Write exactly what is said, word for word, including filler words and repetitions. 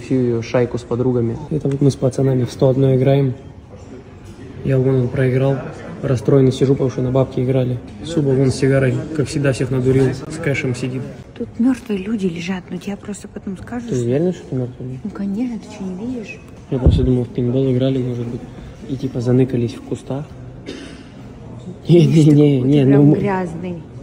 всю ее шайку с подругами. Это вот мы с пацанами в сто одно играем. Я вон проиграл. Расстроенный сижу, потому что на бабки играли. Суба вон с сигарой, как всегда, всех надурил. С кэшем сидит. Тут мертвые люди лежат, но тебя просто потом скажут. Ты уверена, что ты мертвый? Ну, конечно, ты что, не видишь? Я просто думал, в пейнтбол играли, может быть. И типа заныкались в кустах. Не-не-не, не, ты ну... грязный.